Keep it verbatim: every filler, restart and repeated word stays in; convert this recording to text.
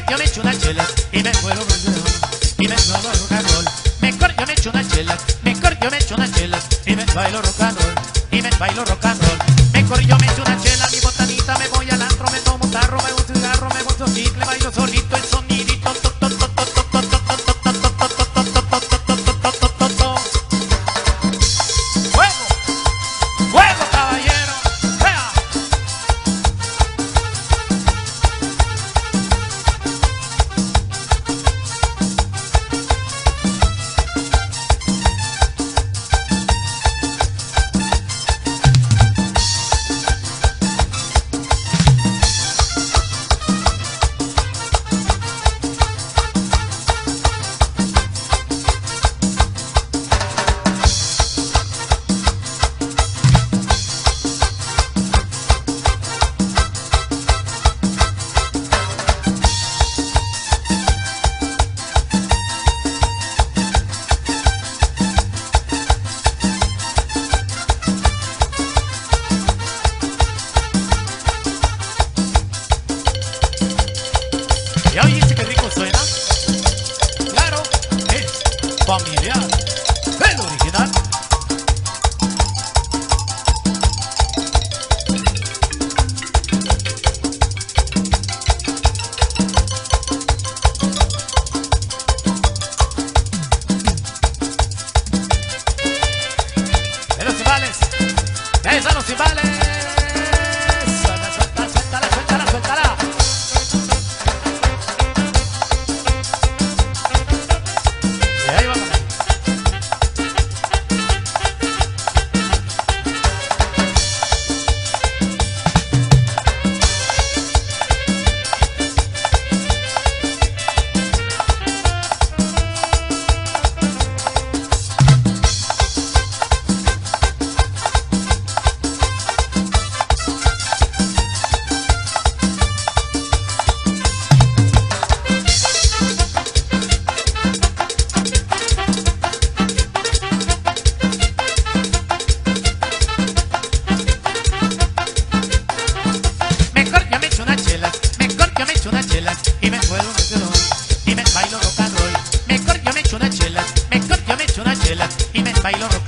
yo me echo una chela y me vuelo y me bailo rock and roll. Mejor yo me echo una chela, mejor yo me echo una chela y me bailo rock and roll, y me bailo rock and roll. Mejor yo me echo una chela, mi botanita, me voy al antro, me tomo un tarro, me voy un cigarro, me voy un chicle, bailo solito el sonidito. ¡Fuego! ¡Fuego, caballero! ¡Vea! ¿Ya oíste qué rico suena? Claro, es familiar, el original. De los cimbales, ya están los cimbales. Suelta, suelta, suéltala, suéltala, suéltala. Y ahí vamos. Y me vuelo un rock y me bailo rock and roll. Mejor yo me echo una chela, mejor yo me echo una chela y me bailo rock